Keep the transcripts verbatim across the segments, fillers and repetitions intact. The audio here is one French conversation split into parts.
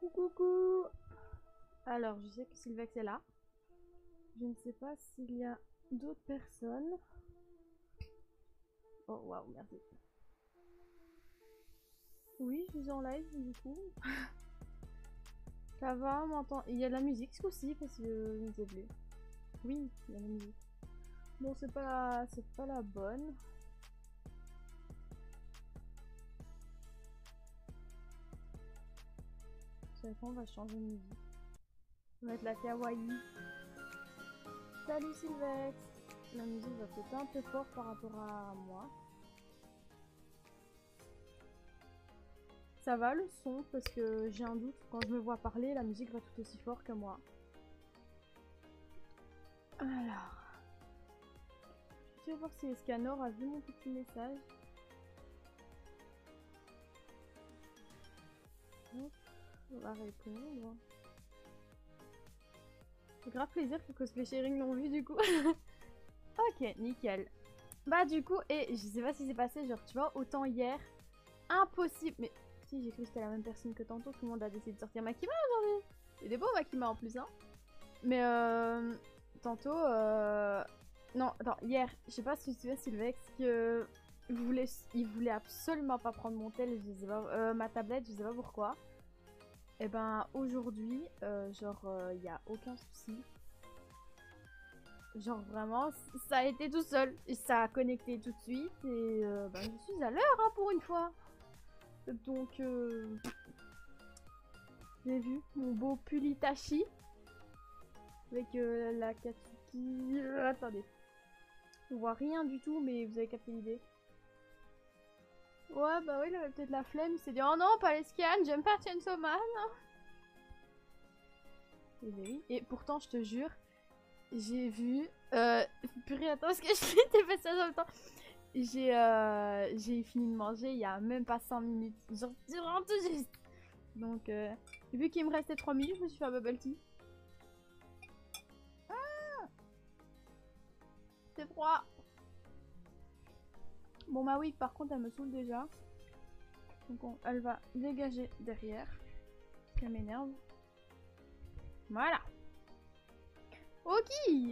Coucou, coucou. Alors, je sais que Sylvex est là. Je ne sais pas s'il y a d'autres personnes. Oh, waouh, merci. Oui, je suis en live, du coup. Ça va, on m'entend. Il y a de la musique, ce coup-ci, parce que je ne sais plus. Oui, il y a de la musique. Bon, c'est pas la... c'est pas la bonne. C'est qu'on va changer de musique. On va mettre la kawaii. Salut Sylvex. La musique va peut-être un peu fort par rapport à moi. Ça va le son, parce que j'ai un doute. Quand je me vois parler, la musique va tout aussi fort que moi. Alors... Je vais voir si Escanor a vu mon petit message. Hop, on va répondre. C'est grave plaisir que Cosplay Sharing l'ont vu du coup. Ok, nickel. Bah du coup, et je sais pas si c'est passé, genre tu vois, autant hier, impossible. Mais si, j'ai cru que c'était la même personne que tantôt, tout le monde a décidé de sortir Makima aujourd'hui. Il est beau Makima en plus, hein. Mais euh, tantôt, euh... non, attends, hier, je sais pas si tu vois Sylvex, que il voulait, il voulait absolument pas prendre mon tel, je sais pas, euh, ma tablette, je sais pas pourquoi. Et ben aujourd'hui, euh, genre, il euh, y a aucun souci. Genre vraiment, ça a été tout seul. Et ça a connecté tout de suite. Et euh, bah, je suis à l'heure hein, pour une fois. Donc, euh... j'ai vu mon beau Pulitachi. Avec euh, la Katsuki. Euh, attendez. On voit rien du tout, mais vous avez capté l'idée. Ouais, bah oui, il avait peut-être la flemme. Il s'est dit, oh non, pas les scans, j'aime pas Chainsaw Man. Et bah oui. Et pourtant, je te jure, j'ai vu... Euh... Purée, attends, parce que je fais tes messages en même temps. J'ai euh, j'ai fini de manger il y a même pas cinq minutes. Genre, vraiment tout juste. Donc, euh, vu qu'il me restait trois minutes, je me suis fait un bubble tea. Ah, c'est froid. Bon, ma wig, par contre, elle me saoule déjà. Donc, on, elle va dégager derrière. Ça m'énerve. Voilà. Ok.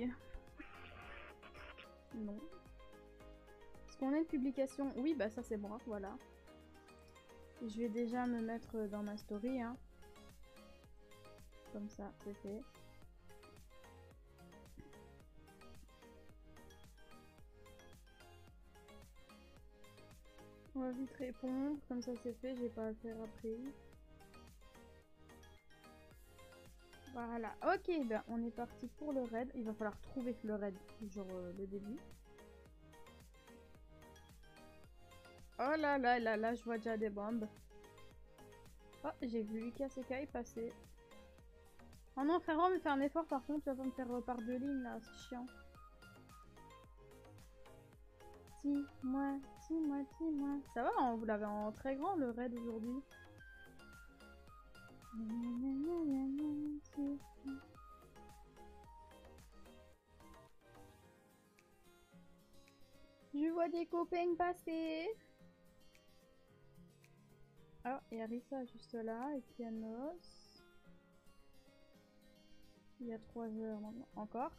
Non. Est-ce qu'on a une publication? Oui, bah ça c'est bon, voilà. Je vais déjà me mettre dans ma story, hein. Comme ça, c'est fait. On va vite répondre, comme ça c'est fait, j'ai pas à le faire après. Voilà, ok, ben on est parti pour le raid. Il va falloir trouver le raid, genre euh, le début. Oh là là là là, je vois déjà des bombes. Oh, j'ai vu Lucas Sekai passer. Oh non, frérot, mais fais un effort par contre, tu vas pas me faire par deux lignes là, c'est chiant. Dis-moi, dis-moi, dis-moi. Ça va, hein, vous l'avez en très grand le raid aujourd'hui. Je vois des copains passer. Ah, il y a Rissa juste là, et Kianos. Il y a trois heures maintenant. Encore.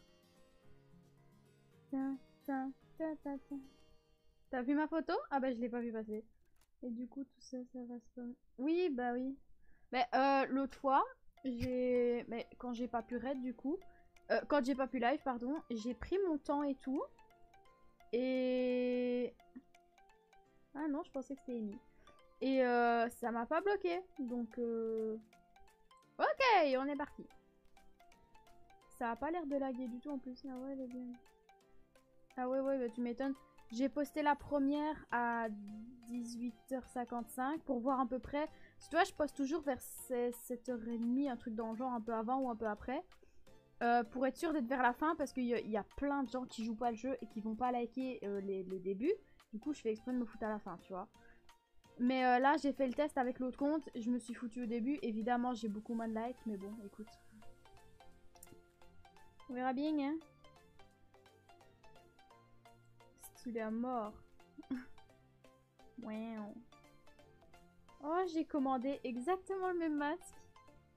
T'as vu ma photo? Ah bah je l'ai pas vu passer. Et du coup tout ça, ça va se... Oui, bah oui. Mais euh, l'autre fois, j'ai... Mais quand j'ai pas pu raid du coup, euh, quand j'ai pas pu live, pardon, j'ai pris mon temps et tout. Et... Ah non, je pensais que c'était Amy. Et euh, ça m'a pas bloqué. Donc... Euh... Ok, on est parti. Ça a pas l'air de laguer du tout en plus. Ah ouais, elle est bien. Ah ouais, ouais, bah tu m'étonnes. J'ai posté la première à dix-huit heures cinquante-cinq pour voir à peu près. Tu vois, je poste toujours vers sept heures trente, un truc dans le genre, un peu avant ou un peu après. Euh, pour être sûr d'être vers la fin, parce qu'il y, y a plein de gens qui jouent pas le jeu et qui vont pas liker euh, les, les débuts. Du coup, je fais exprès de me foutre à la fin, tu vois. Mais euh, là, j'ai fait le test avec l'autre compte. Je me suis foutu au début. Évidemment, j'ai beaucoup moins de likes, mais bon, écoute. On verra bien, hein. Stylé à mort. Wow. Oh, j'ai commandé exactement le même masque.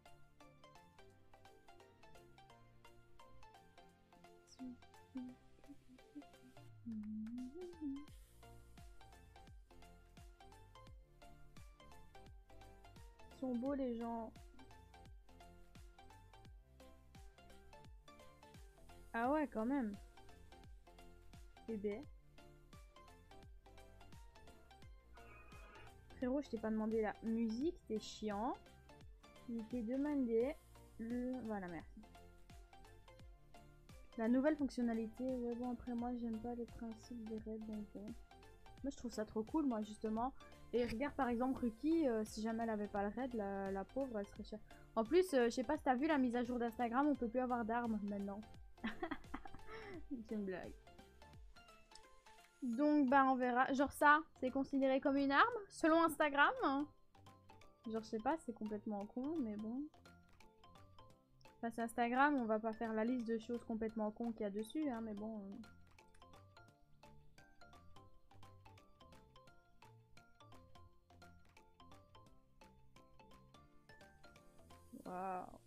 sont beaux les gens. Ah ouais, quand même. Eh ben. Frérot, je t'ai pas demandé la musique, t'es chiant. Il t'est demandé le... Voilà, merci. La nouvelle fonctionnalité, ouais bon après moi j'aime pas le principe des raids donc bon. Moi je trouve ça trop cool moi justement. Et regarde par exemple Ruki, euh, si jamais elle avait pas le raid, la, la pauvre elle serait chère. En plus, euh, je sais pas si t'as vu la mise à jour d'Instagram, on peut plus avoir d'armes maintenant. C'est une blague. Donc bah on verra. Genre ça, c'est considéré comme une arme selon Instagram. Genre je sais pas, c'est complètement con mais bon. Enfin, c'est Instagram, on va pas faire la liste de choses complètement cons qu'il y a dessus, hein, mais bon. Waouh.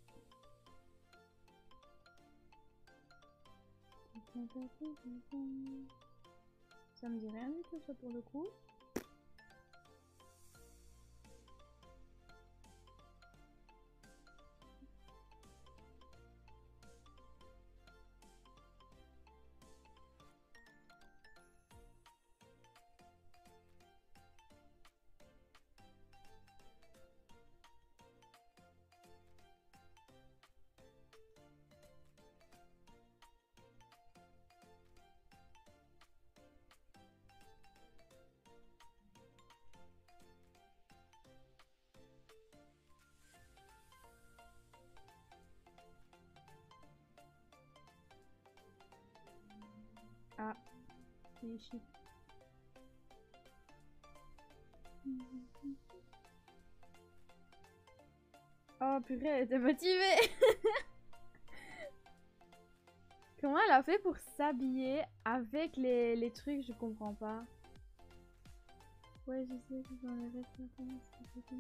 Ça me dit rien du tout ça pour le coup. Ah, c'est chic. Oh purée, elle était motivée. Comment elle a fait pour s'habiller avec les, les trucs, je comprends pas. Ouais, je sais que dans les restaurants, c'est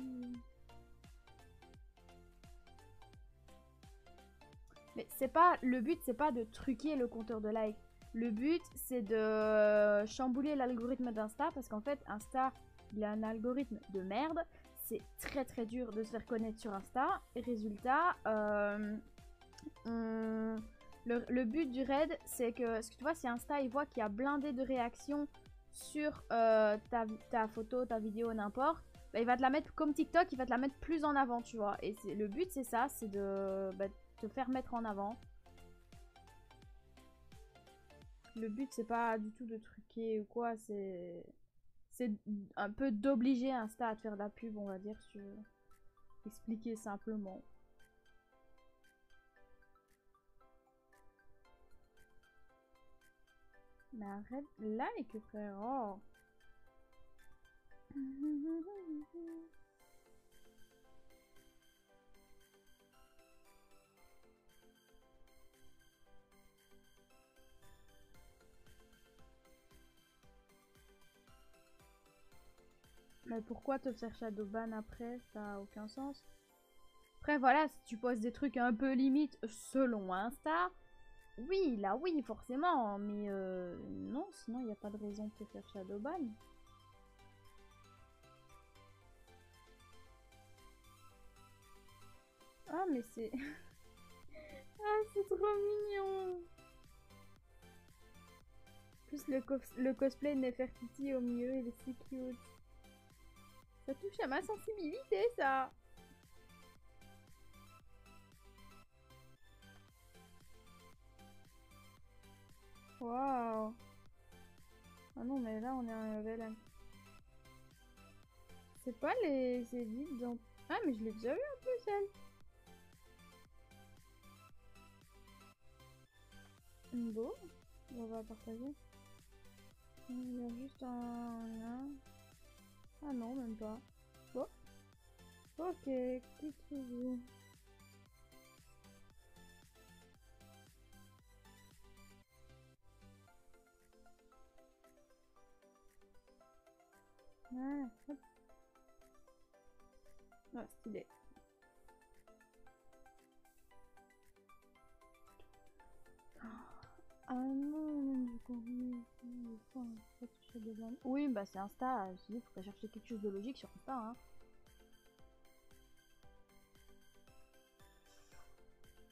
mais c'est pas... Le but, c'est pas de truquer le compteur de likes. Le but, c'est de chambouler l'algorithme d'Insta parce qu'en fait, Insta, il a un algorithme de merde. C'est très très dur de se faire connaître sur Insta. Et résultat, euh, on... le, le but du raid, c'est que, parce que tu vois, si Insta, il voit qu'il y a blindé de réactions sur euh, ta, ta photo, ta vidéo, n'importe, bah, il va te la mettre comme TikTok, il va te la mettre plus en avant, tu vois. Et le but, c'est ça, c'est de bah, te faire mettre en avant. Le but, c'est pas du tout de truquer ou quoi, c'est... C'est un peu d'obliger Insta à te faire de la pub, on va dire, si tu veux expliquer simplement. Mais arrête, like, frère. Oh. Mais pourquoi te faire shadowban après? Ça a aucun sens. Après, voilà, si tu poses des trucs un peu limite selon Insta, oui, là oui, forcément. Mais euh, non, sinon il n'y a pas de raison de te faire shadowban. Ah, mais c'est... ah, c'est trop mignon. Plus le, cos le cosplay de Nefertiti au milieu, il est si cute. Ça touche à ma sensibilité, ça. Waouh. Ah non, mais là, on est à un level. C'est pas les édits dans... Ah, mais je l'ai déjà vu un peu, celle. Beau. On va partager. Il y a juste un... Ah non, même pas. Bon. Ok, cliquez-vous. Ah, hop. Ah, stylé. Ah non, du coup, oui, bah c'est Insta. Je dis, faut pas chercher quelque chose de logique sur Insta. Hein.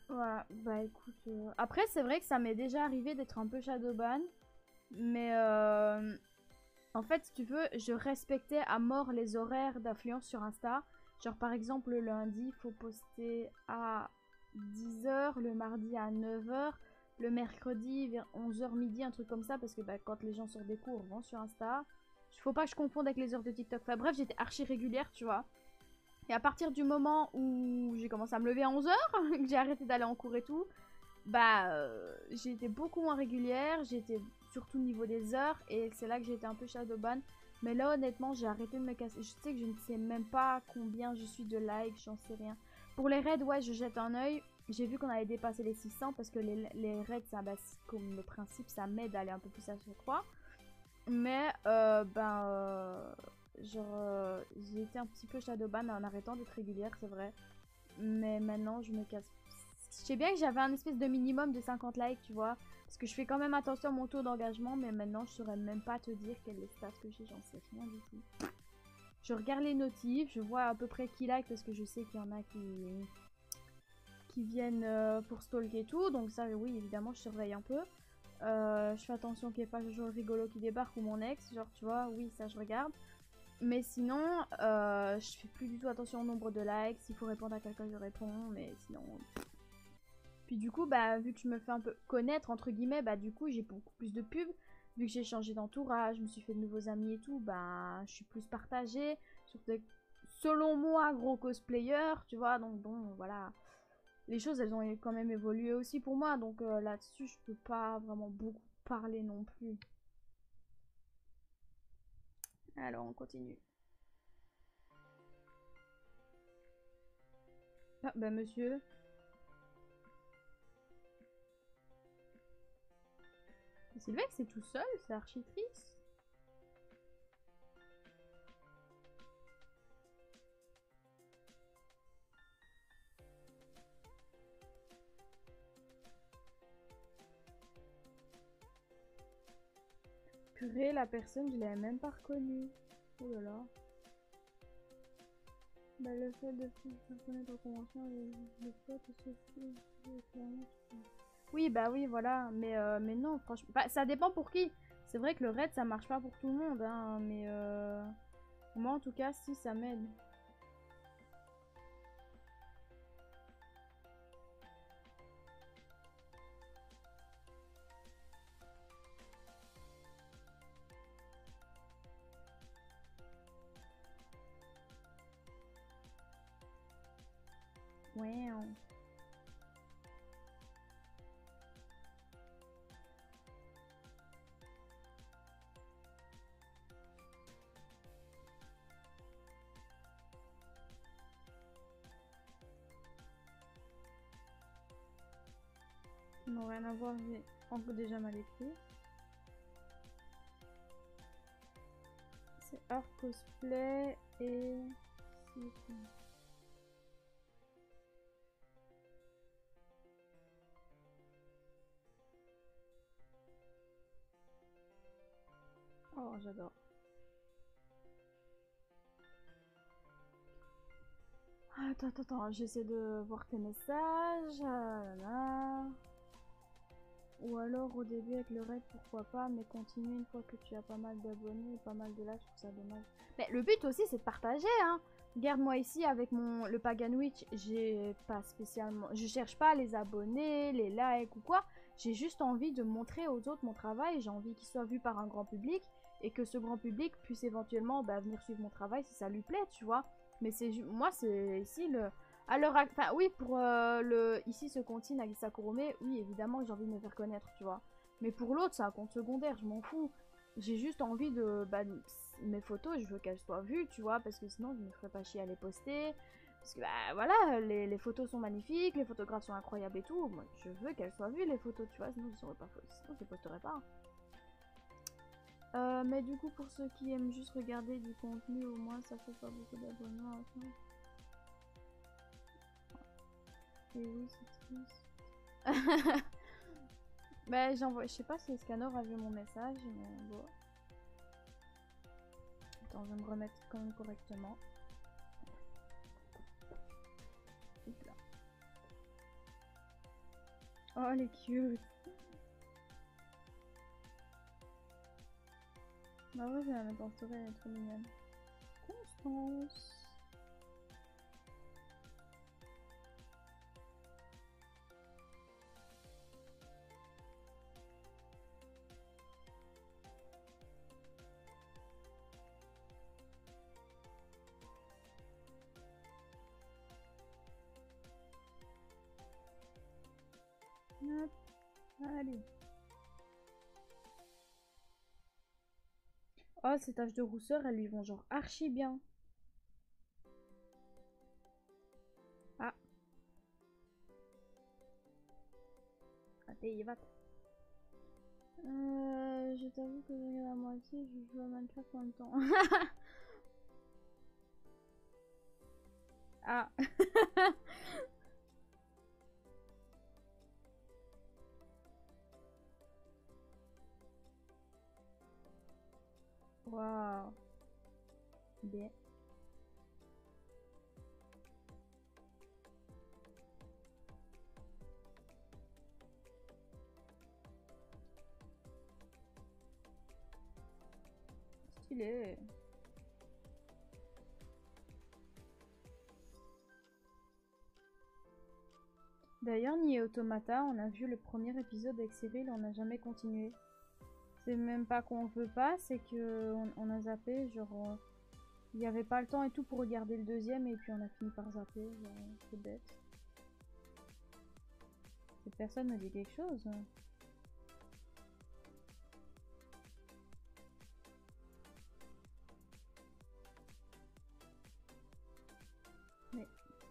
Voilà, bah écoute. euh, Après, c'est vrai que ça m'est déjà arrivé d'être un peu shadowban. Mais euh, en fait, si tu veux, je respectais à mort les horaires d'influence sur Insta. Genre, par exemple, le lundi, il faut poster à dix heures, le mardi à neuf heures, le mercredi vers onze heures midi, un truc comme ça, parce que bah, quand les gens sortent des cours, vont sur Insta. Il faut pas que je confonde avec les heures de TikTok. Enfin bref, j'étais archi régulière, tu vois. Et à partir du moment où j'ai commencé à me lever à onze heures, que j'ai arrêté d'aller en cours et tout, bah euh, j'ai été beaucoup moins régulière, j'étais surtout au niveau des heures, et c'est là que j'ai été un peu shadowban. Mais là honnêtement j'ai arrêté de me casser, je sais que je ne sais même pas combien je suis de likes, j'en sais rien. Pour les raids, ouais, je jette un oeil. J'ai vu qu'on avait dépassé les six cents parce que les, les raids, ça, bah, comme le principe, ça m'aide à aller un peu plus à chaque fois. Mais euh, ben euh, genre euh, j'ai été un petit peu shadowban en arrêtant d'être régulière, c'est vrai. Mais maintenant je me casse. Je sais bien que j'avais un espèce de minimum de cinquante likes, tu vois. Parce que je fais quand même attention à mon taux d'engagement, mais maintenant je saurais même pas te dire quel est le stats que j'ai, j'en sais rien du tout. Je regarde les notifs, je vois à peu près qui like parce que je sais qu'il y en a qui qui viennent euh, pour stalker et tout, donc ça oui évidemment je surveille un peu. Euh, je fais attention qu'il n'y ait pas le rigolo qui débarque ou mon ex, genre tu vois, oui ça je regarde. Mais sinon, euh, je fais plus du tout attention au nombre de likes, s'il faut répondre à quelqu'un je réponds, mais sinon... Puis du coup, bah vu que je me fais un peu connaître, entre guillemets, bah du coup j'ai beaucoup plus de pubs. Vu que j'ai changé d'entourage, je me suis fait de nouveaux amis et tout, bah je suis plus partagée. Sur des, selon moi, gros cosplayers, tu vois, donc bon, voilà. Les choses, elles ont quand même évolué aussi pour moi, donc euh, là-dessus, je peux pas vraiment beaucoup parler non plus. Alors, on continue. Ah, bah monsieur. Sylvex, c'est tout seul, c'est archi triste. Purée, la personne, je l'avais même pas reconnue. Oh là là. Bah, le fait de faire connaître en convention les potes, c'est oui, bah oui, voilà. Mais, euh, mais non, franchement, bah, ça dépend pour qui. C'est vrai que le raid, ça marche pas pour tout le monde, hein, mais euh... moi, en tout cas, si, ça m'aide. Ouais. On... Non, rien à voir, j'ai encore déjà mal écrit. C'est art cosplay et... Oh, j'adore. Attends, attends, attends, j'essaie de voir tes messages. Ah là là. Ou alors au début avec le raid, pourquoi pas, mais continue une fois que tu as pas mal d'abonnés et pas mal de likes, je trouve ça dommage. Mais le but aussi c'est de partager, hein. Regarde-moi ici avec mon le Paganwitch, j'ai pas spécialement, je cherche pas les abonnés, les likes ou quoi. J'ai juste envie de montrer aux autres mon travail, j'ai envie qu'il soit vu par un grand public et que ce grand public puisse éventuellement bah, venir suivre mon travail si ça lui plaît, tu vois. Mais c'est moi c'est ici le alors, enfin oui, pour euh, le ici ce compte Nagisa Kurome, oui évidemment j'ai envie de me faire connaître, tu vois. Mais pour l'autre, c'est un compte secondaire, je m'en fous. J'ai juste envie de bah, mes photos, je veux qu'elles soient vues, tu vois, parce que sinon je me ferais pas chier à les poster. Parce que bah voilà, les, les photos sont magnifiques, les photographes sont incroyables et tout. Moi, je veux qu'elles soient vues les photos, tu vois, sinon je saurais pas, sinon je les posterais pas. Euh, mais du coup, pour ceux qui aiment juste regarder du contenu, au moins ça fait pas beaucoup d'abonnements. Et oui, c'est triste. Bah, j'envoie. Je sais pas si Scanner a vu mon message, mais bon. Attends, je vais me remettre quand même correctement. Là. Oh, elle est cute. Bah ouais, je vais la mettre en story, elle est trop mignonne. Constance. Hop, allez. Oh, ces taches de rousseur, elles lui vont genre archi bien. Ah. Allez, va. Euh, je t'avoue que je regarde à moitié, je joue à Minecraft en même temps. Ah. Waouh. Bien. Stylé. D'ailleurs, Nier Automata, on a vu le premier épisode avec Cyril, on n'a jamais continué. C'est même pas qu'on veut pas, c'est que on, on a zappé, genre il n'y avait pas le temps et tout pour regarder le deuxième et puis on a fini par zapper, c'est bête. Cette personne me dit quelque chose. Mais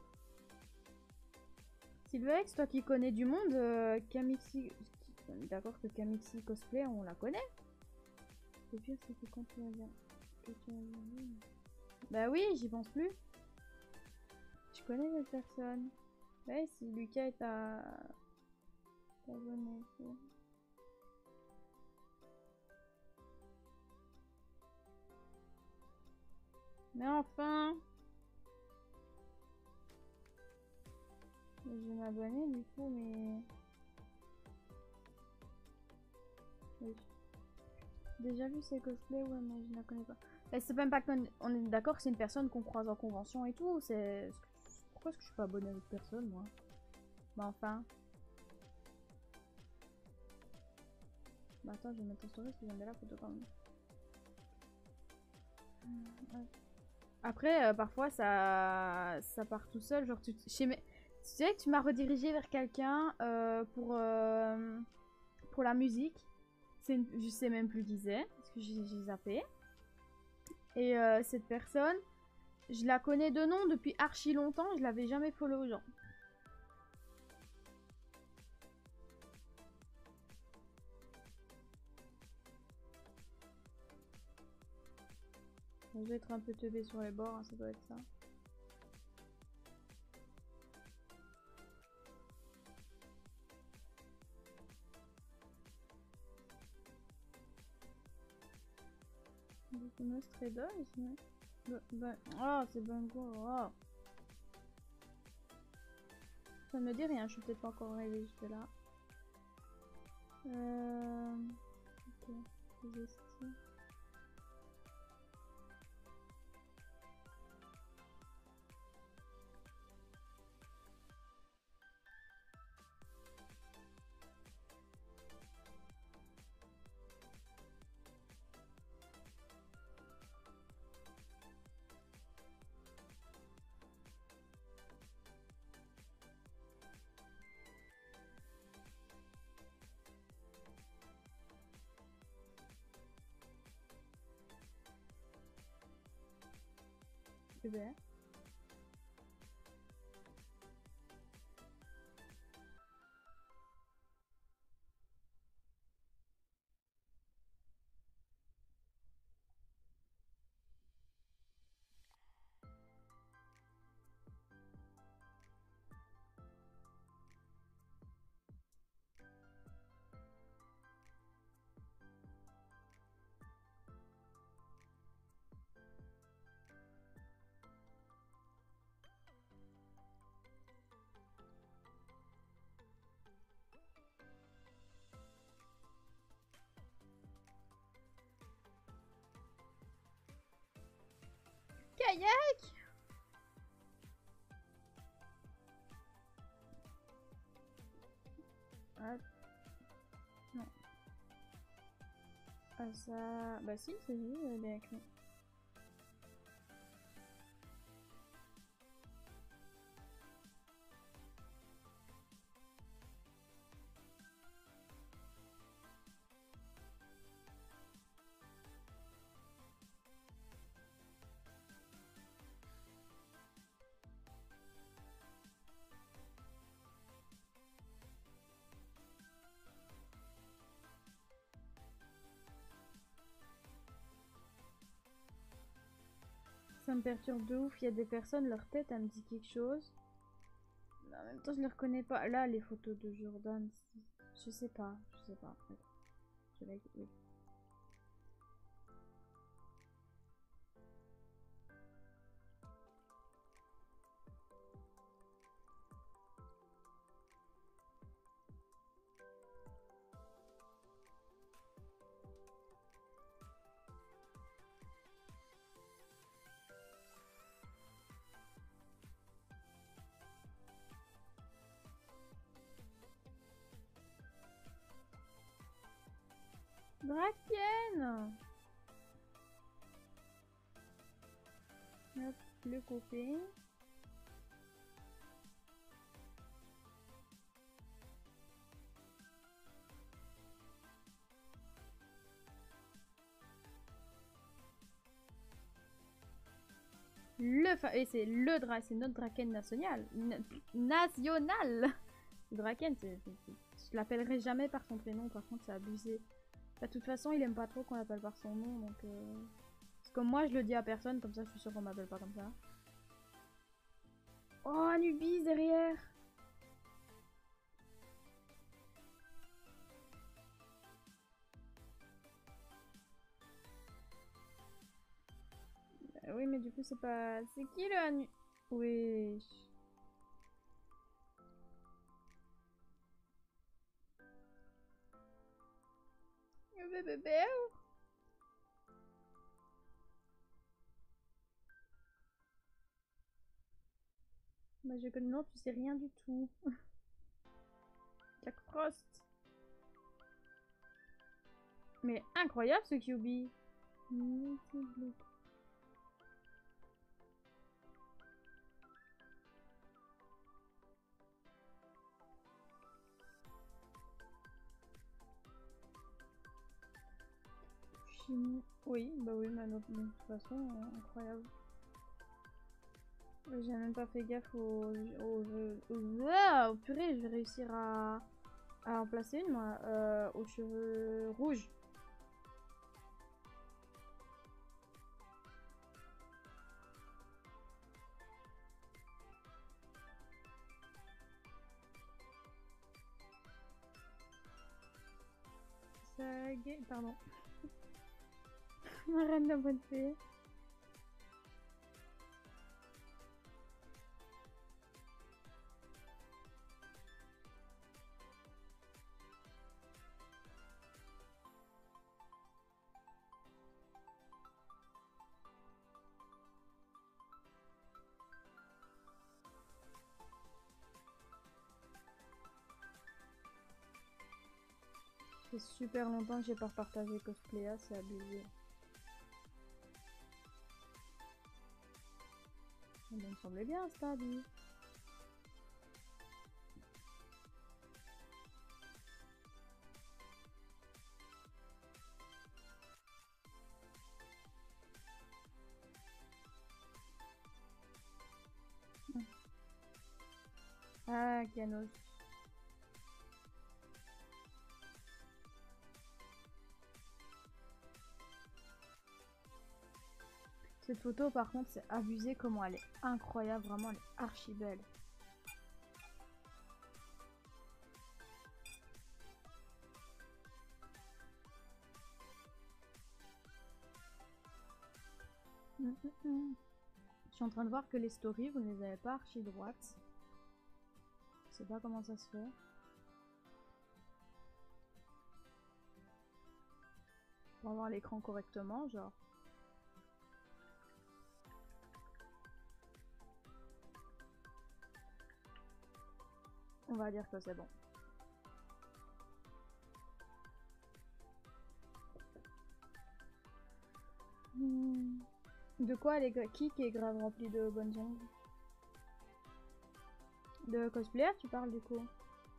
Sylvex, toi qui connais du monde, euh, Kamixi, d'accord que Kamixi cosplay, on la connaît. Le pire c'est que quand tu vas bien, que tu vas bien. Bah oui, j'y pense plus. Je connais cette personne. Ouais, si Lucas est à abonné. Mais enfin, je vais m'abonner du coup, mais oui. Déjà vu ces cosplays, ouais, mais je ne la connais pas. Et c'est même pas qu'on on est d'accord que c'est une personne qu'on croise en convention et tout. C'est pourquoi est-ce que je suis pas abonnée à l'autre personne, moi? Bah enfin. Bah attends, je vais mettre en story parce que j'aime bien la photo quand même. Ouais. Après, euh, parfois ça, ça part tout seul. Genre, tu, chez mes... tu sais que tu m'as redirigé vers quelqu'un euh, pour euh, pour la musique. Une... Je sais même plus qui c'est parce que j'ai zappé. Et euh, cette personne, je la connais de nom depuis archi longtemps. Je l'avais jamais follow, genre. Je vais être un peu teubé sur les bords, hein, ça doit être ça. Nostradus, mais... Ben... Oh, c'est Bungo. Oh. Ça me dit rien, je suis peut-être pas encore arrivée jusque là. Euh... Ok, Zesty. Super. kayak. Ah. Non. Ah ça... Bah si, c'est lui, elle est avec nous. Ça me perturbe de ouf, il y a des personnes, leur tête, elle me dit quelque chose. Mais en même temps, je les reconnais pas. Là, les photos de Jordan, je sais pas, je sais pas. Je vais... Oui. Draken. Hop, le copain. Le fa... Et c'est le dra... c'est notre Draken national. Na... National. Draken, c'est... Je l'appellerai jamais par son prénom, par contre c'est abusé. Bah, de toute façon, il aime pas trop qu'on l'appelle par son nom, donc... Euh... Parce que moi, je le dis à personne, comme ça, je suis sûre qu'on m'appelle pas comme ça. Oh, Anubis derrière. Bah, oui, mais du coup, c'est pas... C'est qui le Anu... Oui... Le bébé. Bah, je connais... Non, tu sais rien du tout. Jack Frost. Mais incroyable ce Q B. Oui, bah oui, mais de toute façon, euh, incroyable. J'ai même pas fait gaffe au, au jeu. Wow, purée, je vais réussir à, à en placer une, moi, euh, aux cheveux rouges. Ça... Pardon. Ma reine de bonne fée. Ça fait super longtemps que j'ai pas repartagé Cosplaya, c'est abusé. Ça me semblait bien, ça, lui. Ah, Kianos. Cette photo, par contre, c'est abusé comment elle est incroyable. Vraiment, elle est archi belle. Mmh, mmh, mmh. Je suis en train de voir que les stories, vous ne les avez pas archi droites. Je sais pas comment ça se fait. Pour avoir l'écran correctement, genre. On va dire que c'est bon. Hmm. De quoi les gars? Qui qui est grave rempli de bonnes ongles? De cosplayer tu parles du coup?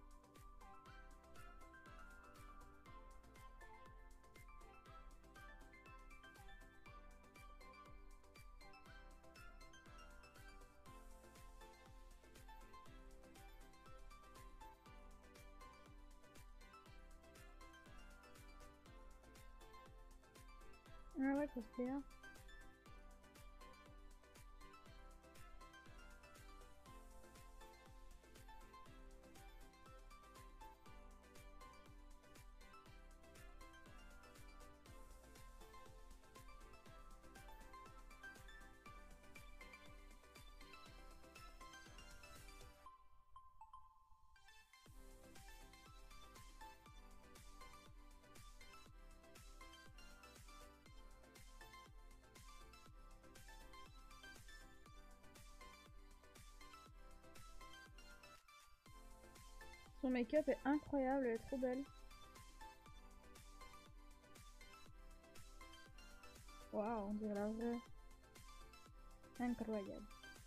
Ah ouais, cosplayer. Son make-up est incroyable, elle est trop belle. Waouh, on dirait la vraie. Incroyable.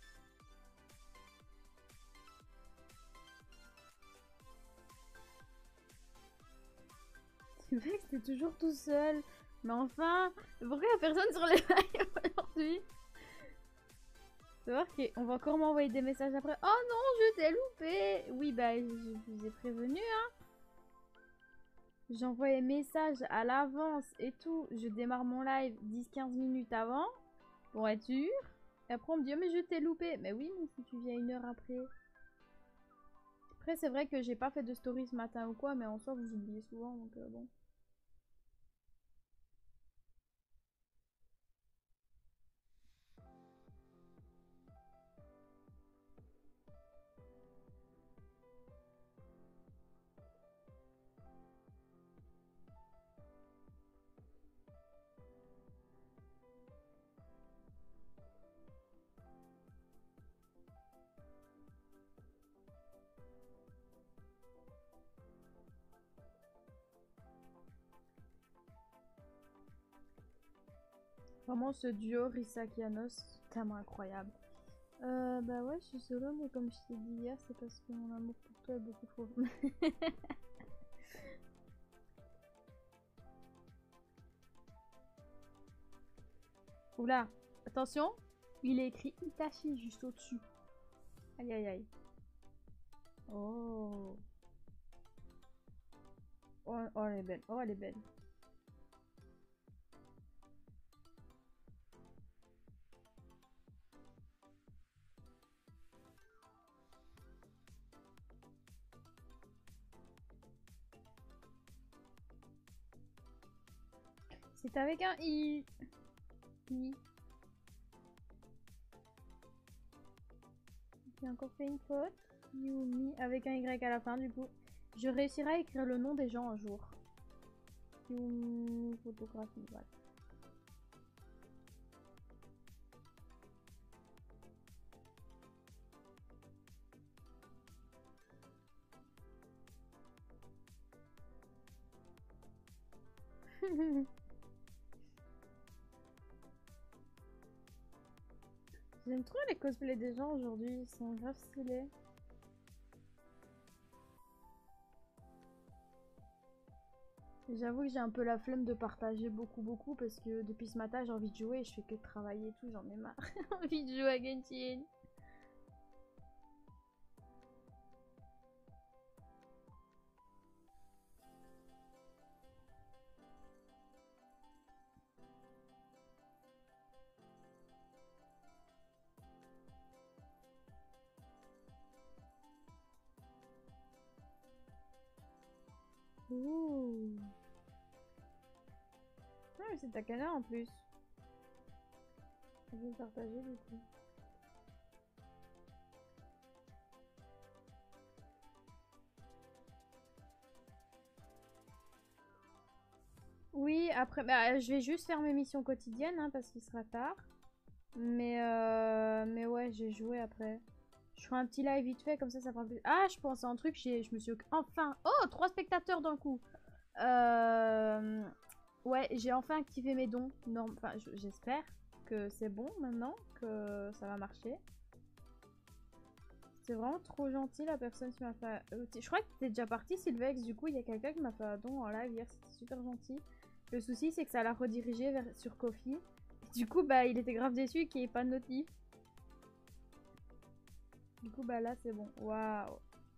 C'est vrai que c'était toujours tout seul. Mais enfin, pourquoi il n'y a personne sur les lives aujourd'hui? C'est voir qu'on va encore m'envoyer des messages après. Oh non, je t'ai loupé. Oui, bah, je vous ai prévenu, hein. J'envoie un message à l'avance et tout. Je démarre mon live dix quinze minutes avant. Pour être sûr. Et après, on me dit, oh, mais je t'ai loupé. Mais oui, mais si tu viens une heure après. Après, c'est vrai que j'ai pas fait de story ce matin ou quoi. Mais en soi, vous oubliez souvent. Donc, euh, bon. Vraiment, ce duo Risa-Kianos, tellement incroyable. Euh, bah ouais, je suis solo, mais comme je t'ai dit hier, c'est parce que mon amour pour toi est beaucoup trop. Oula, attention, il est écrit Itachi juste au-dessus. Aïe aïe aïe. Oh. Oh, oh, elle est belle. Oh, elle est belle. C'est avec un I. I. J'ai encore fait une faute. Yumi avec un Y à la fin du coup. Je réussirai à écrire le nom des gens un jour. Yumi photographie, voilà. J'aime trop les cosplays des gens aujourd'hui, ils sont grave stylés. J'avoue que j'ai un peu la flemme de partager beaucoup beaucoup parce que depuis ce matin j'ai envie de jouer et je fais que de travailler et tout, j'en ai marre. J'ai envie de jouer à Genshin. Ouh. Ah mais c'est ta canard en plus. Je vais partager du coup. Oui, après, bah, je vais juste faire mes missions quotidiennes hein, parce qu'il sera tard. Mais, euh, mais ouais, j'ai joué après. Je ferai un petit live vite fait, comme ça, ça fera plus... Ah, je pense à un truc, je me suis... Enfin... Oh, trois spectateurs d'un coup. Euh... Ouais, j'ai enfin activé mes dons. Non, enfin, j'espère que c'est bon maintenant, que ça va marcher. C'est vraiment trop gentil la personne qui m'a fait... Je crois que t'es déjà parti, Sylvex. Du coup, il y a quelqu'un qui m'a fait un don en live hier. C'était super gentil. Le souci, c'est que ça l'a redirigé vers... sur Ko-fi. Du coup, bah, il était grave déçu qu'il n'y ait pas de notif. Du coup, bah là, c'est bon. Waouh.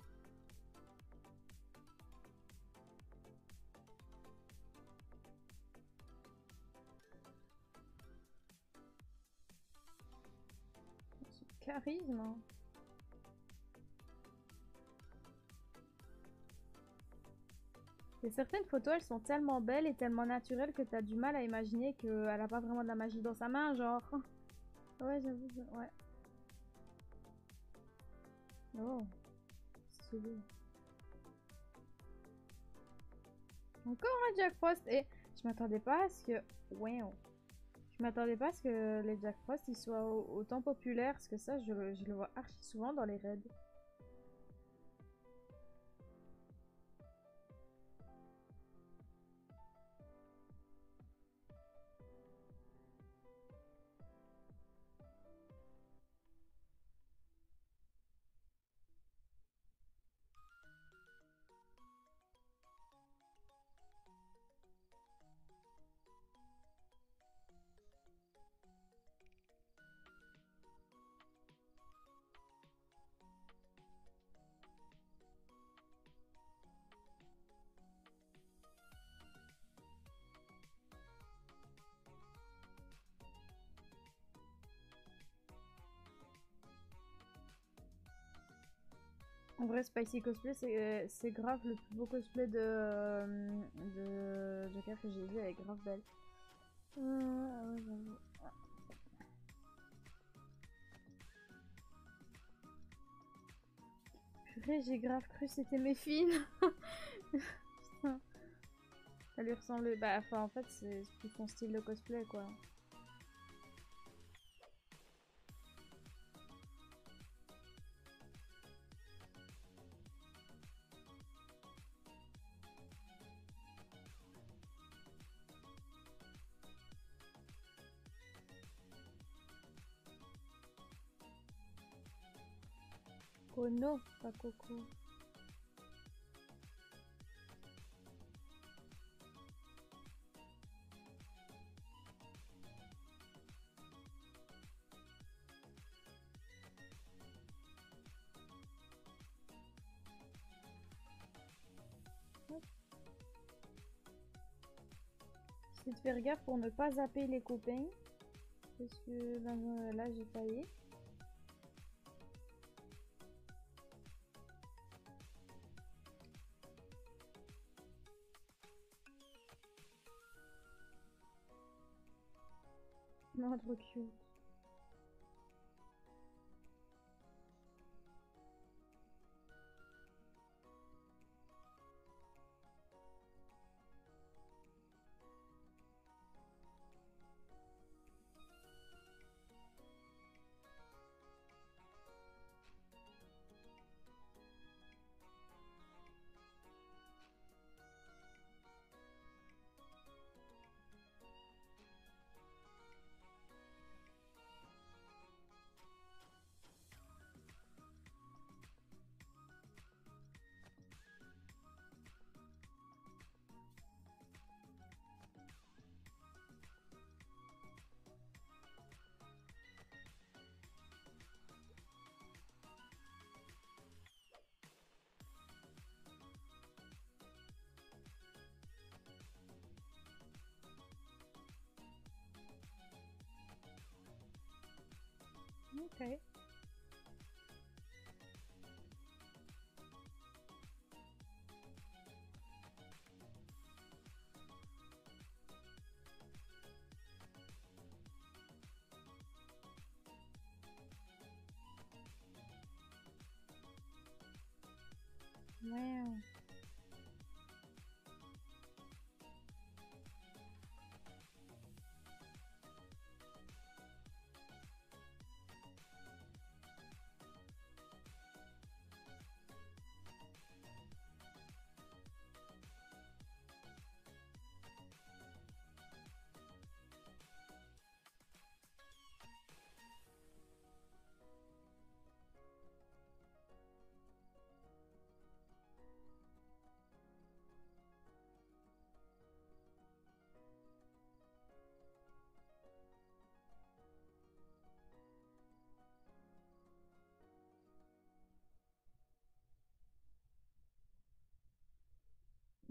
Charisme. Hein. Et certaines photos, elles sont tellement belles et tellement naturelles que t'as du mal à imaginer qu'elle a pas vraiment de la magie dans sa main, genre. Ouais, j'avoue. Ouais. Oh. Stylé. Encore un Jack Frost. Et je m'attendais pas à ce que... Wow. Je m'attendais pas à ce que les Jack Frost ils soient autant populaires. Parce que ça, je, je le vois archi souvent dans les raids. En vrai, Spicy Cosplay, c'est grave le plus beau cosplay de, de Joker que j'ai vu. Elle est grave belle. Euh, Purée, j'ai grave cru c'était Méphine. Putain. Ça lui ressemble. Bah, enfin, en fait, c'est plus son style de cosplay, quoi. Kono, pas Coco. J'essaie de faire gaffe pour ne pas zapper les copains. Parce que ben, là, j'ai failli. Non, trop cute. Ok. Wow.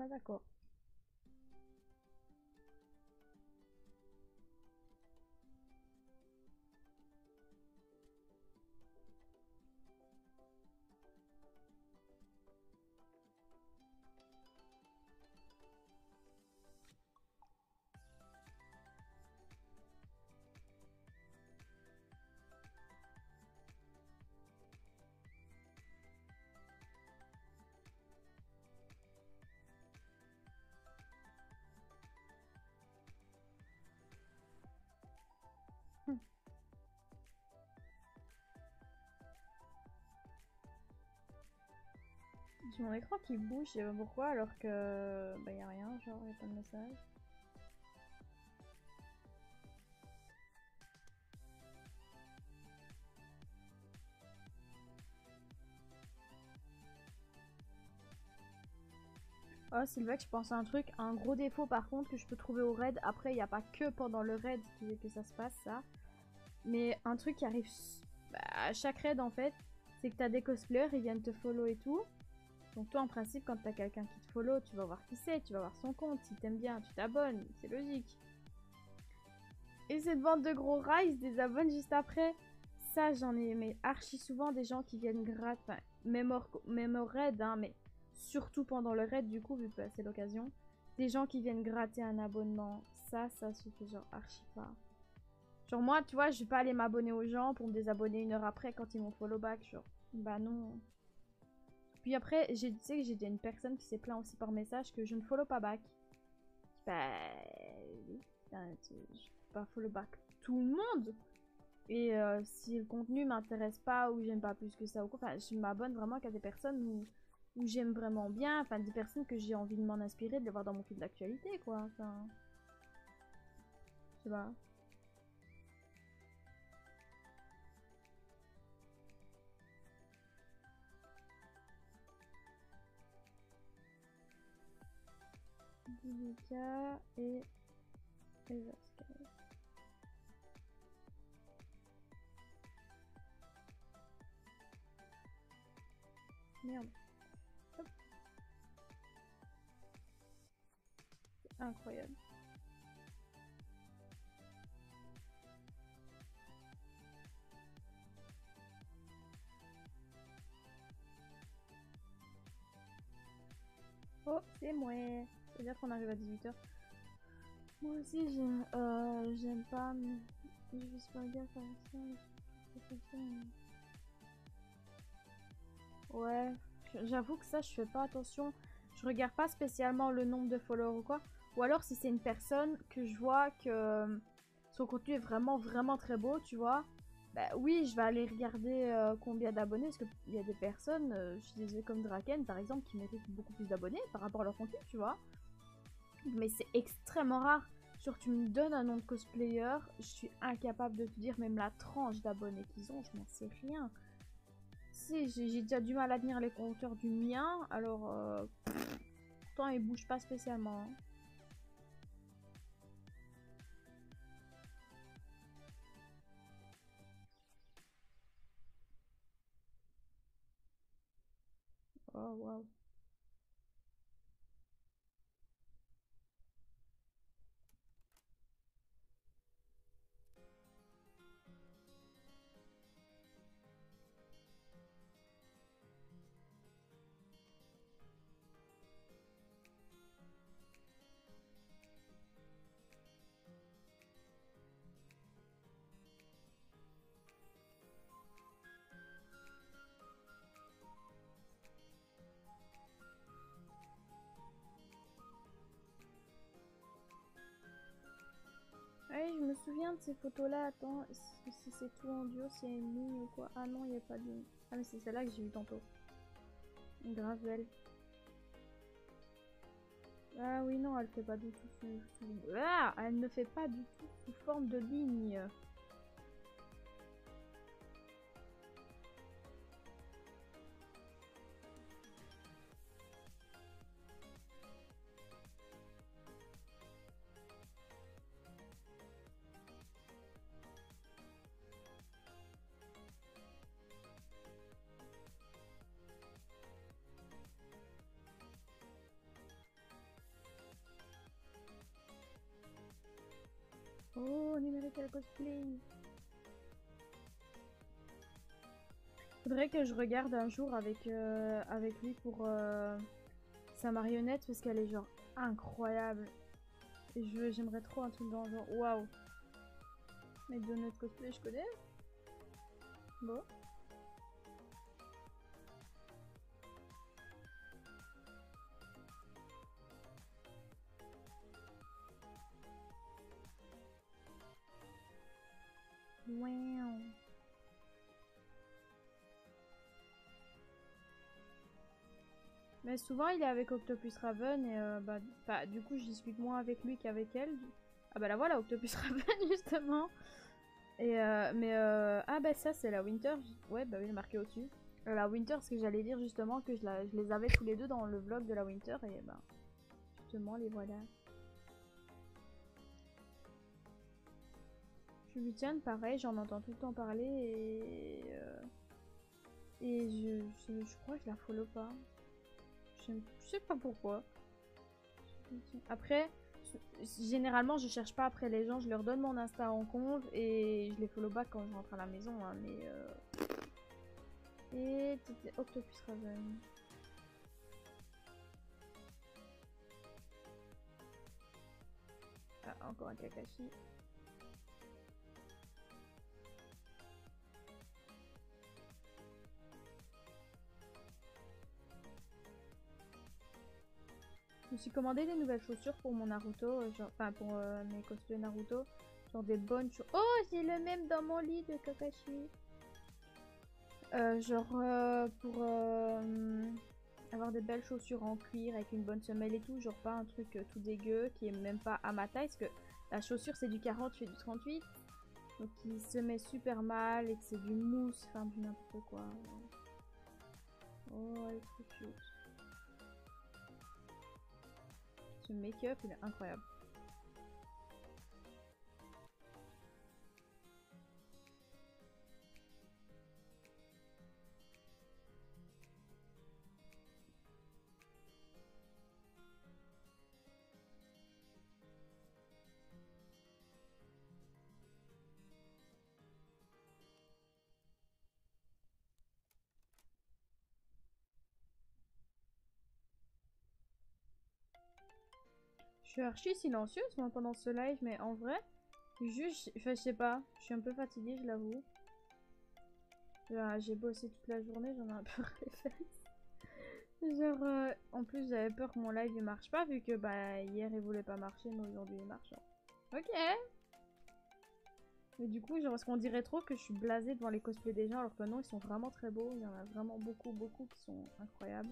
Bah d'accord. Hum. J'ai mon écran qui bouge, je sais pas pourquoi, alors que bah y a rien, genre y a pas de message. Oh Sylvain, je pense à un truc, un gros défaut par contre que je peux trouver au raid. Après, il n'y a pas que pendant le raid qui- que ça se passe ça. Mais un truc qui arrive bah, à chaque raid en fait, c'est que t'as des cosplayers, ils viennent te follow et tout. Donc toi en principe quand t'as quelqu'un qui te follow, tu vas voir qui c'est, tu vas voir son compte, si t'aimes bien, tu t'abonnes, c'est logique. Et cette bande de gros rats, ils se désabonnent juste après. Ça j'en ai mais archi souvent des gens qui viennent gratter, enfin même hors, même hors raid hein, mais surtout pendant le raid du coup vu que c'est l'occasion. Des gens qui viennent gratter un abonnement, ça, ça se fait genre archi pas. Genre moi, tu vois, je vais pas aller m'abonner aux gens pour me désabonner une heure après quand ils m'ont follow back, genre. Bah non. Puis après, tu sais que j'ai déjà une personne qui s'est plaint aussi par message que je ne follow pas back. Bah oui, je peux pas follow back tout le monde. Et euh, si le contenu m'intéresse pas ou j'aime pas plus que ça ou quoi, enfin je m'abonne vraiment qu'à des personnes où, où j'aime vraiment bien, enfin des personnes que j'ai envie de m'en inspirer, de les voir dans mon fil d'actualité quoi, enfin. Je sais pas. dix-huit K et Eversky. Merde. Hop. C'est incroyable. Oh, c'est moi. C'est-à-dire qu'on arrive à dix-huit heures. Moi aussi, j'aime euh, j'aime pas, mais je vais pas gaffe à ça. Ouais, j'avoue que ça, je fais pas attention. Je regarde pas spécialement le nombre de followers ou quoi. Ou alors si c'est une personne que je vois que euh, son contenu est vraiment, vraiment très beau, tu vois. Bah oui, je vais aller regarder euh, combien d'abonnés, parce qu'il y a des personnes, euh, je suis désolée comme Draken par exemple, qui méritent beaucoup plus d'abonnés par rapport à leur contenu, tu vois. Mais c'est extrêmement rare. Genre tu me donnes un nom de cosplayer, je suis incapable de te dire même la tranche d'abonnés qu'ils ont, je n'en sais rien. Si, j'ai déjà du mal à tenir les compteurs du mien, alors euh, pff, pourtant il bouge pas spécialement. Hein. Oh waouh. Ouais, je me souviens de ces photos-là. Attends, si, si c'est tout en duo, s'il y a une ligne ou quoi. Ah non, il n'y a pas de ligne. Ah mais c'est celle-là que j'ai vue tantôt. Grave belle. Ah oui, non, elle fait pas du tout sous... sous... Ah, elle ne fait pas du tout sous forme de ligne. quel cosplay. Faudrait que je regarde un jour avec, euh, avec lui pour euh, sa marionnette parce qu'elle est genre incroyable. Et je j'aimerais trop un truc dans le genre. Waouh! Mais de notre cosplay, je connais. Bon. Wow. Mais souvent il est avec Octopus Raven et euh, bah, bah du coup je discute moins avec lui qu'avec elle. Ah bah la voilà Octopus Raven justement. Et euh, mais euh, ah bah ça c'est la Winter. Ouais bah oui marqué au dessus. Euh, la Winter ce que j'allais dire justement que je, la, je les avais tous les deux dans le vlog de la Winter et bah justement les voilà. Juliane pareil j'en entends tout le temps parler et euh, et je, je, je crois que je la follow pas. Je, je sais pas pourquoi. Après, généralement, je cherche pas après les gens, je leur donne mon Insta en compte et je les follow back quand je rentre à la maison. Hein, mais euh... Et c'était Octopus Raven. Ah, encore un Kakashi. Je me suis commandé des nouvelles chaussures pour mon Naruto, genre, enfin pour euh, mes cosplays Naruto. Genre des bonnes chaussures. Oh, j'ai le même dans mon lit de Kakashi. Euh, genre euh, pour euh, avoir des belles chaussures en cuir avec une bonne semelle et tout. Genre pas un truc euh, tout dégueu qui est même pas à ma taille. Parce que la chaussure c'est du quarante-huit, du trente-huit. Donc il se met super mal et que c'est du mousse, enfin du n'importe quoi. Oh, elle est trop cute. Ce make-up, il est incroyable. Je suis archi silencieuse moi pendant ce live, mais en vrai, juste, enfin je sais pas, je suis un peu fatiguée, je l'avoue. J'ai bossé toute la journée, j'en ai un peu les fesses. Genre, euh, en plus j'avais peur que mon live il marche pas, vu que bah hier il voulait pas marcher, mais aujourd'hui il marche. Genre. Ok. Mais du coup, genre, parce qu'on dirait trop que je suis blasée devant les cosplays des gens, alors que non, ils sont vraiment très beaux. Il y en a vraiment beaucoup, beaucoup qui sont incroyables.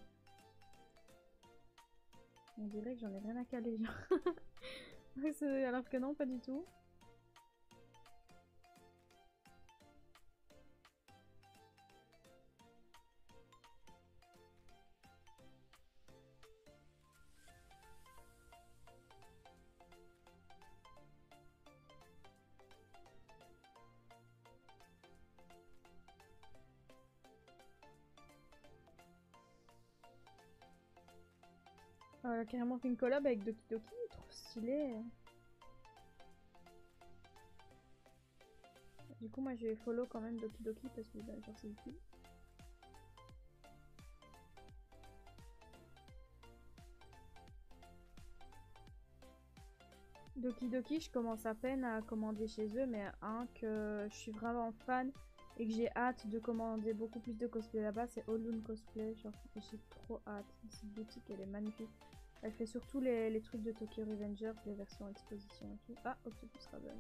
On dirait que j'en ai rien à caler, genre. Alors que non, pas du tout. Euh, carrément fait une collab avec Doki Doki, trop stylé. Du coup, moi je vais follow quand même Doki Doki parce que bah, genre c'est utile. Doki Doki, je commence à peine à commander chez eux, mais un que je suis vraiment fan et que j'ai hâte de commander beaucoup plus de cosplay là-bas, c'est Olun Cosplay. Genre, j'ai trop hâte. Cette boutique, elle est magnifique. Elle fait surtout les, les trucs de Tokyo Revengers, les versions exposition et tout. Ah, Octopus Raven.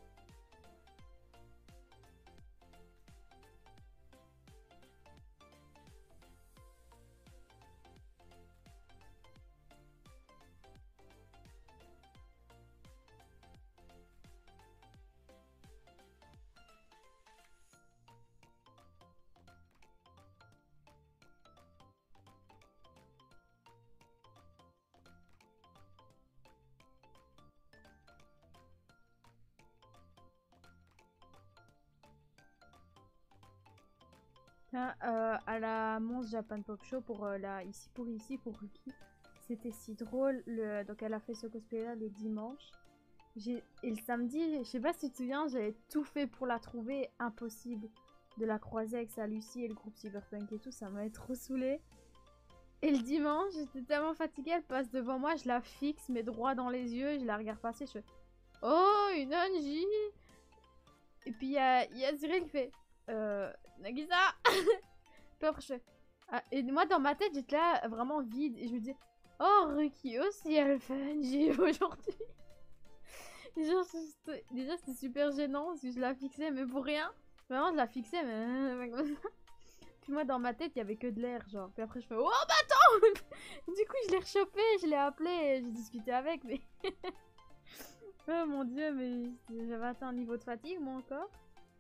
Tiens, euh, à la Mons Japan Pop Show pour euh, la ici pour ici pour Ruki, c'était si drôle. Le... Donc elle a fait ce cosplay là le dimanche J'ai... Et le samedi, je sais pas si tu te souviens, j'avais tout fait pour la trouver. Impossible de la croiser avec sa Lucie et le groupe Cyberpunk et tout. Ça m'avait trop saoulé. Et le dimanche, j'étais tellement fatiguée, elle passe devant moi, je la fixe, mais droit dans les yeux, je la regarde passer, je fais « Oh, une Angie !» Et puis il y a, y a Cyril qui fait euh, « Nagisa !» Puis après je fais ah, et moi dans ma tête, j'étais là vraiment vide, et je me disais « Oh, Ruki aussi, elle fait Angie aujourd'hui !» Genre, déjà c'était super gênant, parce que je la fixais, mais pour rien. Vraiment, je la fixais, mais comme ça. Puis moi dans ma tête, il y avait que de l'air, genre. Puis après je fais « Oh, bah attends !» Du coup, je l'ai rechopé, je l'ai appelé, j'ai discuté avec, mais... Oh mon dieu, mais j'avais atteint un niveau de fatigue, moi, encore.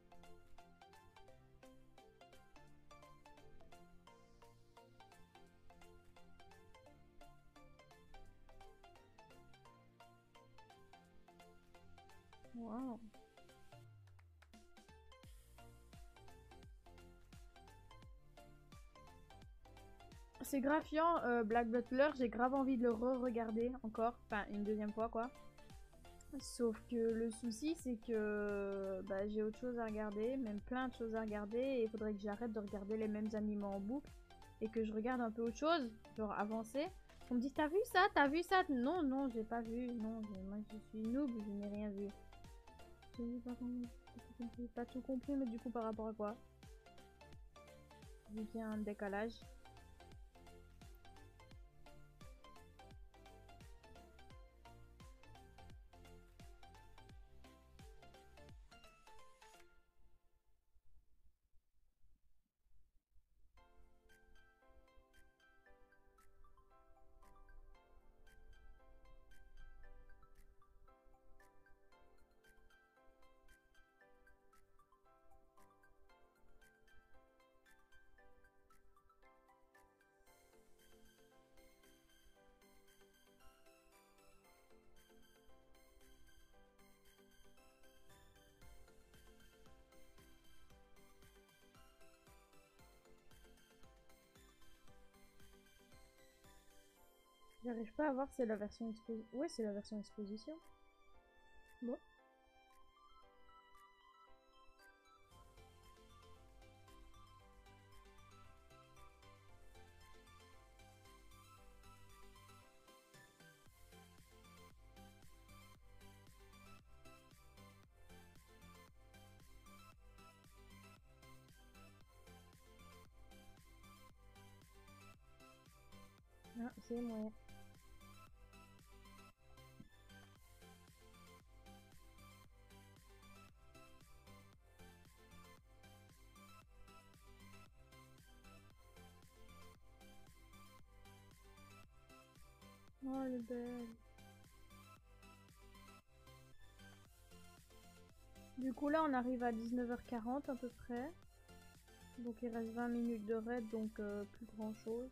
Wow. C'est graphiant, euh, Black Butler, j'ai grave envie de le re-regarder encore, enfin une deuxième fois quoi. Sauf que le souci c'est que bah, j'ai autre chose à regarder, même plein de choses à regarder, et il faudrait que j'arrête de regarder les mêmes animés en boucle et que je regarde un peu autre chose, genre avancer. On me dit t'as vu ça, t'as vu ça? Non, non, j'ai pas vu, non, moi je suis noob, je n'ai rien vu. J'ai pas, pas tout compris, mais du coup par rapport à quoi? Vu qu'il y a un décalage. J'arrive pas à voir, c'est la version exposition. Ouais, c'est la version exposition. Bon. Ah, c'est moyen. Oh, le belle. Du coup, là, on arrive à dix-neuf heures quarante à peu près. Donc, il reste vingt minutes de raid, donc euh, plus grand chose.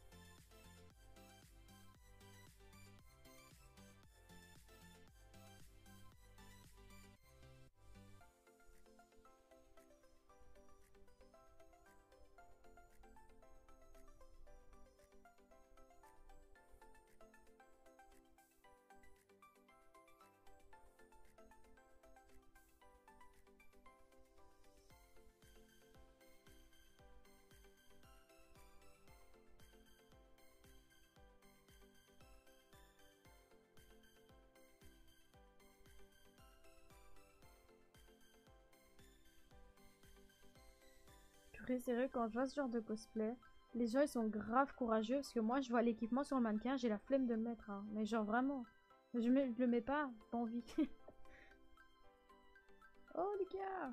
Purée, c'est vrai, quand je vois ce genre de cosplay, les gens ils sont grave courageux parce que moi je vois l'équipement sur le mannequin, j'ai la flemme de le mettre. Hein. Mais genre vraiment, je, mets, je le mets pas, pas envie. Oh les gars!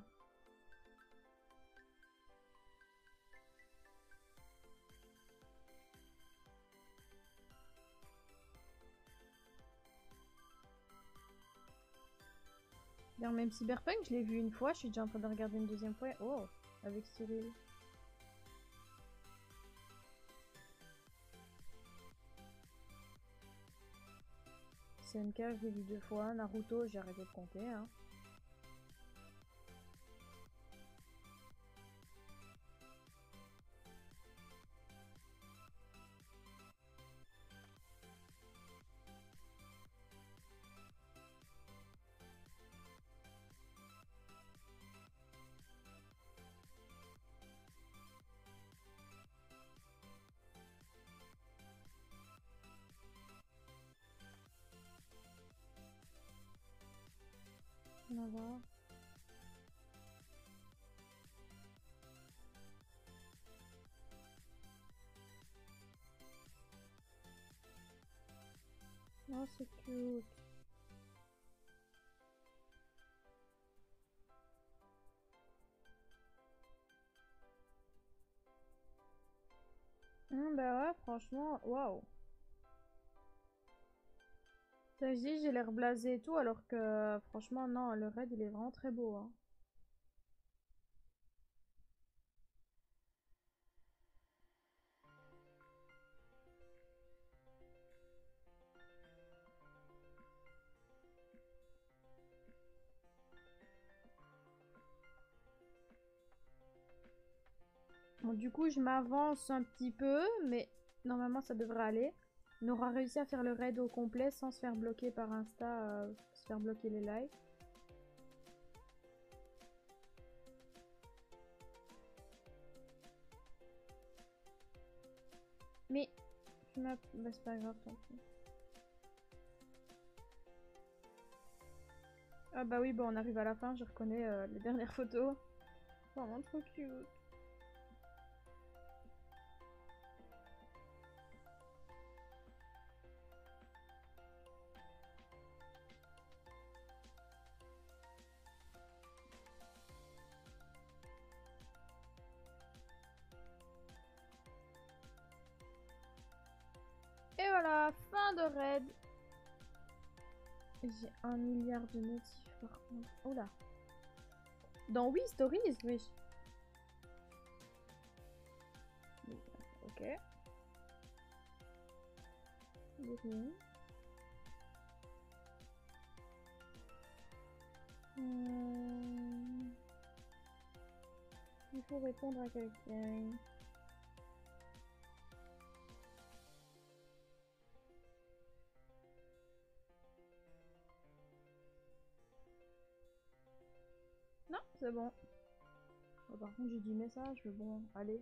D'ailleurs, même Cyberpunk, je l'ai vu une fois, je suis déjà en train de regarder une deuxième fois. Oh, avec Cyril. C N K, je l'ai vu deux fois. Naruto, j'ai arrêté de compter. Hein. Oh, c'est cute. Hum, bah ouais, franchement, waouh. T'as dit, j'ai l'air blasé et tout, alors que franchement, non, le raid il est vraiment très beau. Hein. Bon, du coup, je m'avance un petit peu, mais normalement, ça devrait aller. On aura réussi à faire le raid au complet sans se faire bloquer par Insta, euh, se faire bloquer les lives. Mais, tu m'as... Bah, c'est pas grave, tant pis. Ah bah oui, bon, on arrive à la fin, je reconnais euh, les dernières photos. Vraiment trop cute. Et voilà, fin de raid. J'ai un milliard de notifs par contre. Oh là. Dans oui, Stories, oui. Ok. Oui. Hum... Il faut répondre à quelqu'un. Non, c'est bon. Oh, par contre, j'ai dit message, mais bon, allez.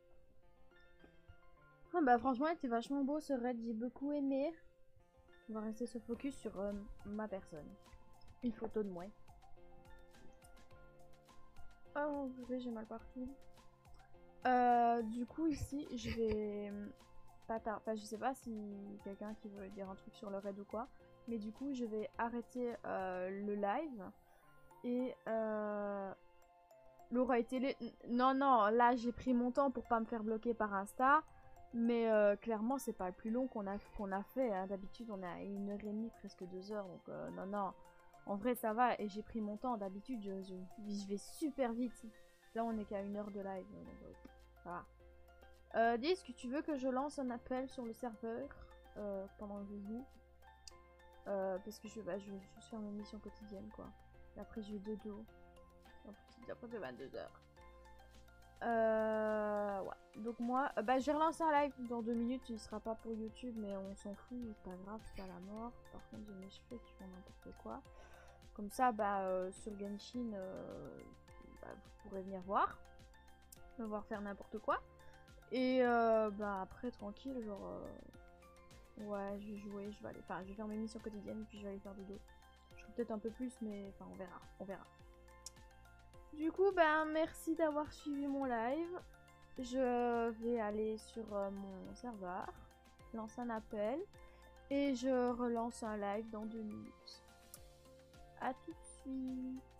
Ah bah franchement, il était vachement beau ce raid, j'ai beaucoup aimé. On va rester se focus sur euh, ma personne. Une photo de moi. Oh, j'ai mal partout. Euh, du coup, ici, je vais... Pas tard. Enfin, je sais pas si quelqu'un qui veut dire un truc sur le raid ou quoi. Mais du coup, je vais arrêter euh, le live. Et... Euh... Laura et Télé... Non, non, là, j'ai pris mon temps pour pas me faire bloquer par Insta. Mais euh, clairement, c'est pas le plus long qu'on a, qu'on a fait. Hein. D'habitude, on a une heure et demie, presque deux heures. Donc, euh, non, non. En vrai, ça va. Et j'ai pris mon temps. D'habitude, je, je, je vais super vite. Là, on est qu'à une heure de live. Donc, euh, voilà. Euh, dis, est-ce que tu veux que je lance un appel sur le serveur euh, pendant que je joue euh, Parce que je, bah, je vais juste faire mes missions quotidiennes, quoi. Et après, je vais dodo. Après, c'est vingt-deux heures. Euh, ouais. Donc moi, euh, bah, j'ai relancé un live dans deux minutes. Il sera pas pour YouTube, mais on s'en fout. C'est pas grave, c'est pas la mort. Par contre, j'ai mes cheveux qui font n'importe quoi. Comme ça, bah, euh, sur Genshin, euh, bah, vous pourrez venir voir. Me voir faire n'importe quoi. Et euh, bah après, tranquille, genre... Euh, ouais, je vais jouer, je vais aller... Enfin, je vais faire mes missions quotidiennes, puis je vais aller faire dodo. Je ferai peut-être un peu plus, mais... Enfin, on verra, on verra. Du coup, ben, merci d'avoir suivi mon live. Je vais aller sur euh, mon serveur, lancer un appel, et je relance un live dans deux minutes. A tout de suite.